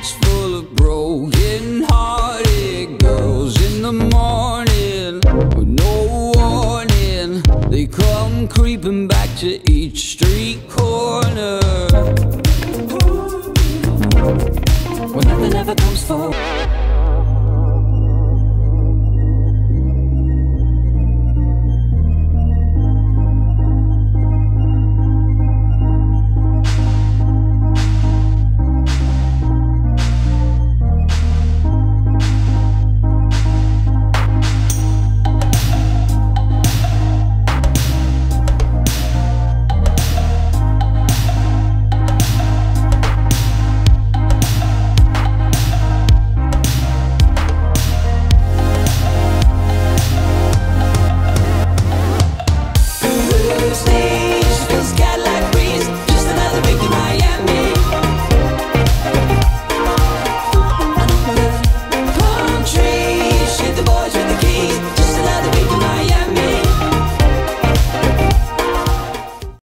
streets full of broken-hearted girls. In the morning, with no warning, they come creeping back to each street corner, when nothing ever comes forward.